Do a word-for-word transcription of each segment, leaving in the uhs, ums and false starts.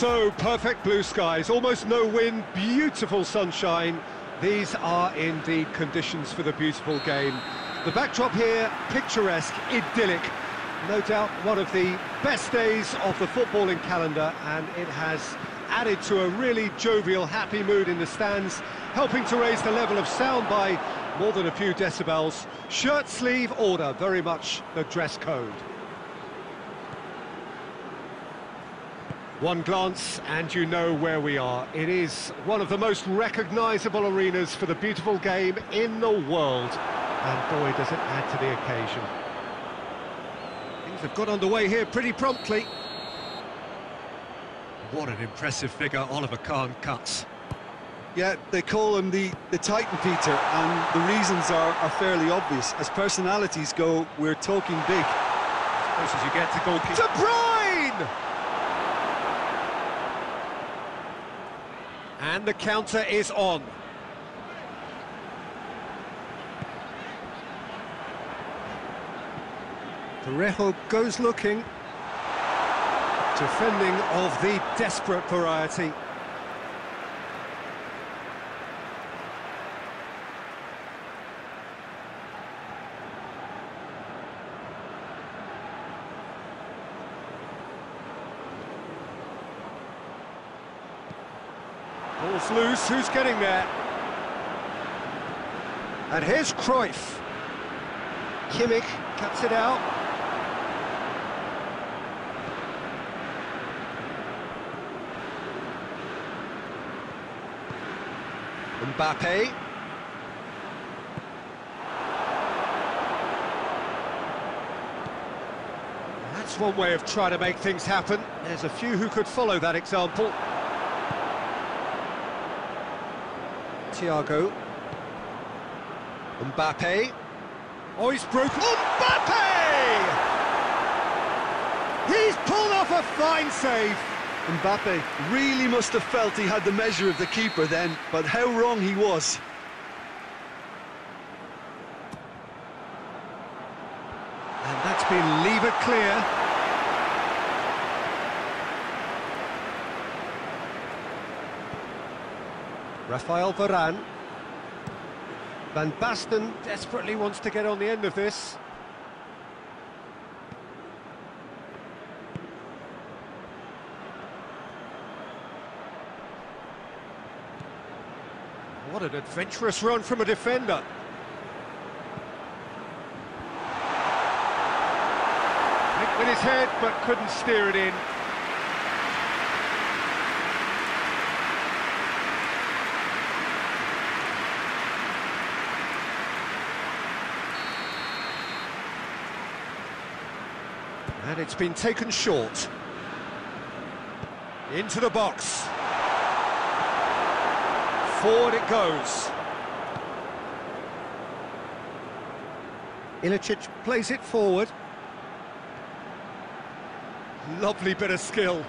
So, perfect blue skies, almost no wind, beautiful sunshine. These are indeed conditions for the beautiful game. The backdrop here, picturesque, idyllic. No doubt one of the best days of the footballing calendar, and it has added to a really jovial, happy mood in the stands, helping to raise the level of sound by more than a few decibels. Shirt sleeve order, very much the dress code. One glance and you know where we are. It is one of the most recognisable arenas for the beautiful game in the world. And boy, does it add to the occasion. Things have got underway here pretty promptly. What an impressive figure Oliver Kahn cuts. Yeah, they call him the, the Titan, Peter, and the reasons are, are fairly obvious. As personalities go, we're talking big. As close as you get to goalkeeper. De Bruyne! And the counter is on. Parejo goes looking. Defending of the desperate variety. Ball's loose, who's getting there? And here's Cruyff. Kimmich cuts it out. Mbappe. That's one way of trying to make things happen. There's a few who could follow that example. Thiago. Mbappe. Oh, he's broken. Mbappe! He's pulled off a fine save. Mbappe really must have felt he had the measure of the keeper then, but how wrong he was. And that's been levered clear. Rafael Varane. Van Basten desperately wants to get on the end of this. What an adventurous run from a defender. Nicked with his head, but couldn't steer it in. And it's been taken short. Into the box. Forward it goes. Ilicic plays it forward. Lovely bit of skill.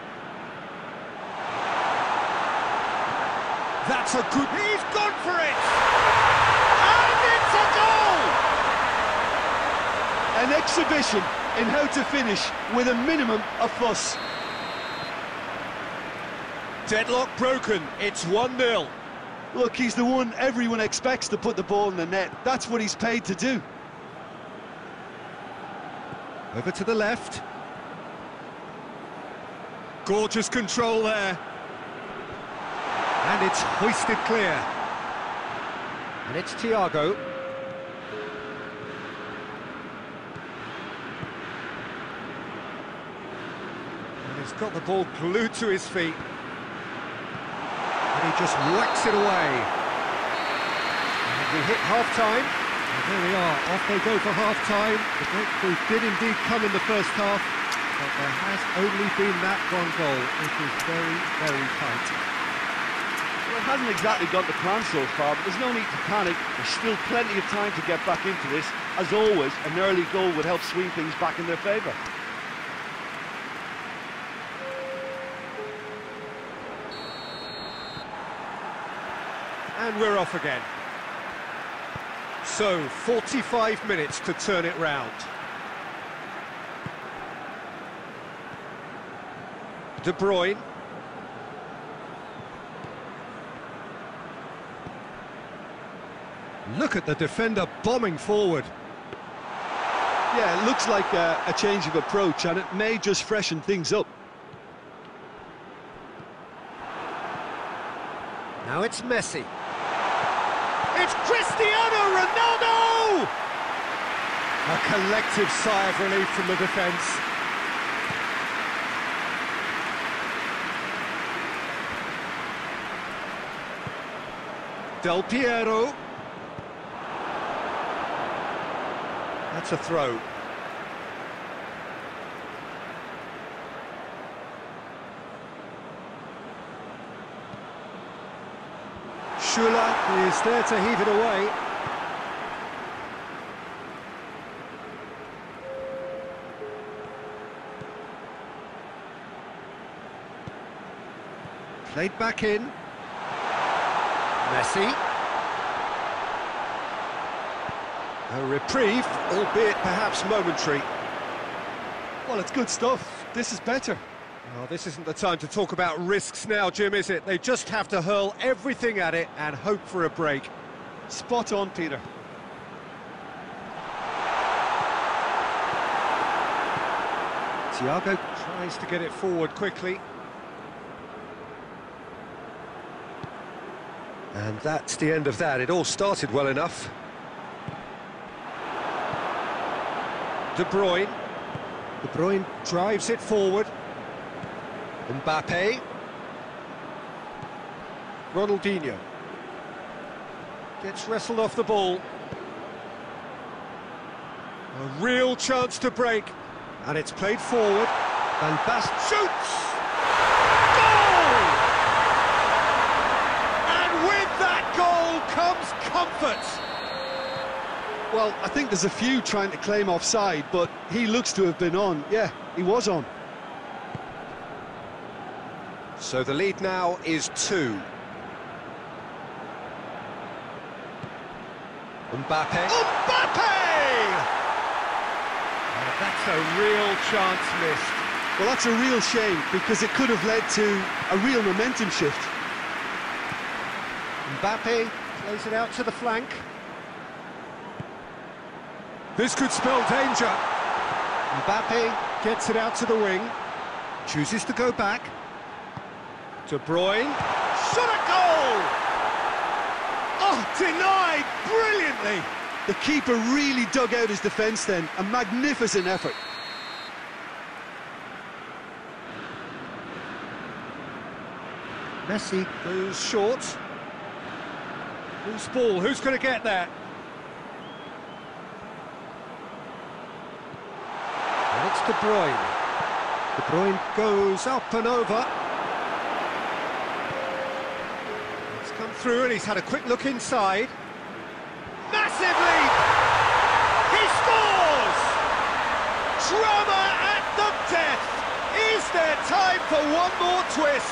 That's a good... He's gone for it! And it's a goal! An exhibition in how to finish with a minimum of fuss. Deadlock broken, it's one nil. Look, he's the one everyone expects to put the ball in the net. That's what he's paid to do. Over to the left. Gorgeous control there. And it's hoisted clear. And it's Thiago. And he's got the ball glued to his feet. And he just whacks it away. And we hit half-time. And there we are, off they go for half-time. The breakthrough did indeed come in the first half, but there has only been that one goal. It is very, very tight. Well, it hasn't exactly got the plan so far, but there's no need to panic. There's still plenty of time to get back into this. As always, an early goal would help swing things back in their favour. And we're off again. So, forty-five minutes to turn it round. De Bruyne. Look at the defender bombing forward. Yeah, it looks like a, a change of approach, and it may just freshen things up. Now it's Messi. It's Cristiano Ronaldo! A collective sigh of relief from the defence. Del Piero. That's a throw. Schüller is there to heave it away. Played back in. Messi. A reprieve, albeit perhaps momentary. Well, it's good stuff. This is better. Oh, this isn't the time to talk about risks now, Jim, is it? They just have to hurl everything at it and hope for a break. Spot on, Peter. Thiago tries to get it forward quickly. And that's the end of that. It all started well enough. De Bruyne. De Bruyne drives it forward. Mbappe. Ronaldinho. Gets wrestled off the ball. A real chance to break. And it's played forward. Van Basten shoots! Goal! And with that goal comes comfort. Well, I think there's a few trying to claim offside, but he looks to have been on. Yeah, he was on. So the lead now is two. Mbappe. Mbappe! Oh, that's a real chance missed. Well, that's a real shame, because it could have led to a real momentum shift. Mbappe plays it out to the flank. This could spell danger. Mbappe gets it out to the wing. Chooses to go back. De Bruyne. Shot a goal! Oh, denied brilliantly. The keeper really dug out his defence then. A magnificent effort. Messi goes short. Loose ball, who's going to get that? And it's De Bruyne. De Bruyne goes up and over. He's come through and he's had a quick look inside. Massive lead! He scores! Drama at the death! Is there time for one more twist?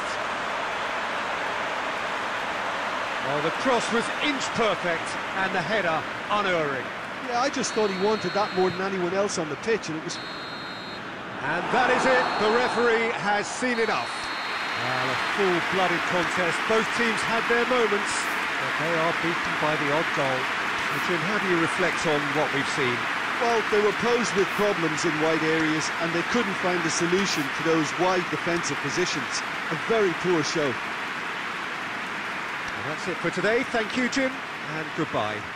Oh, the cross was inch perfect and the header unerring. Yeah, I just thought he wanted that more than anyone else on the pitch, and it was... And that is it, the referee has seen enough. Well, a full-blooded contest, both teams had their moments, but they are beaten by the odd goal. So, Jim, how do you reflect on what we've seen? Well, they were posed with problems in wide areas, and they couldn't find a solution to those wide defensive positions. A very poor show. That's it for today. Thank you, Jim, and goodbye.